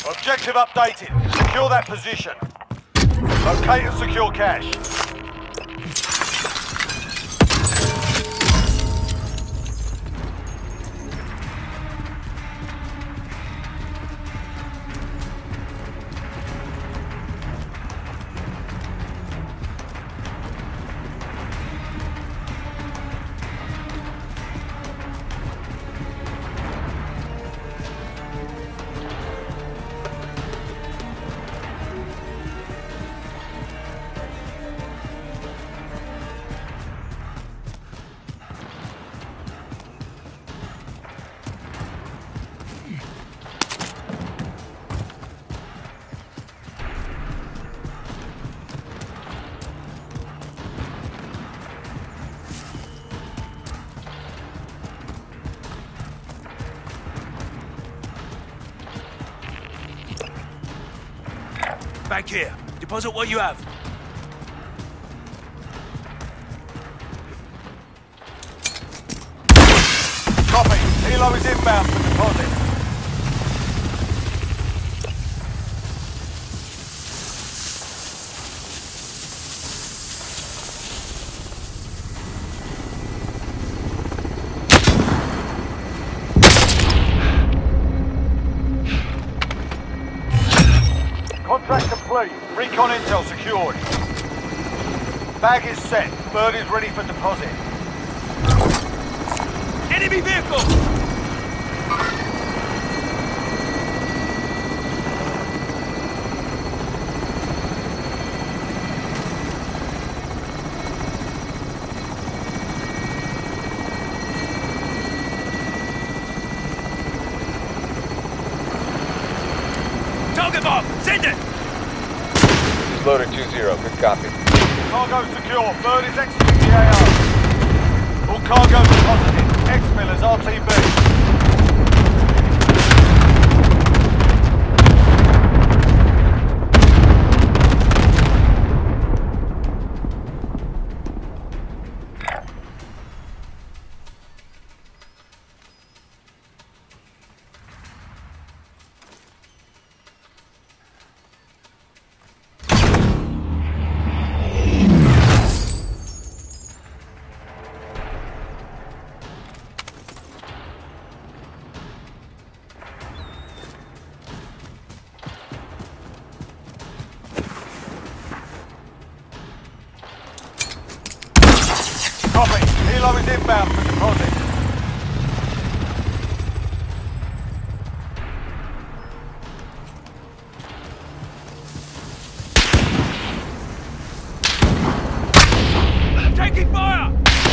Objective updated. Secure that position. Locate and secure cache. Back here. Deposit what you have. Copy. Helo is inbound for deposit. Contract complete. Recon intel secured. Bag is set. Bird is ready for deposit. Enemy vehicle! Target bomb! Send it! Loader 2-0, good copy. Cargo secure. Bird is exiting the AO. All cargo deposited. X-Millers RTB. Copy. Helo is inbound for deposit. Taking fire!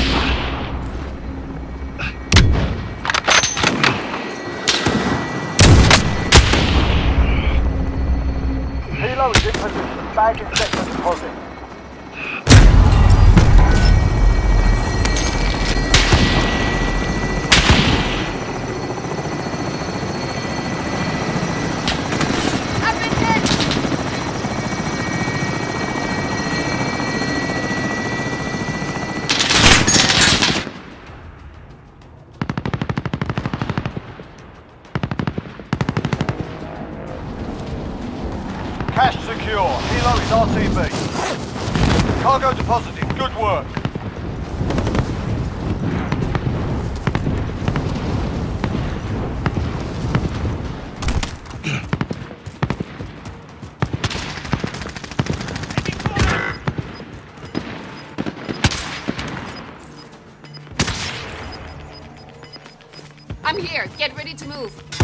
Helo is in position. Bag is set for deposit. Cash secure. Helo is RTB. Cargo deposited. Good work. I'm here. Get ready to move.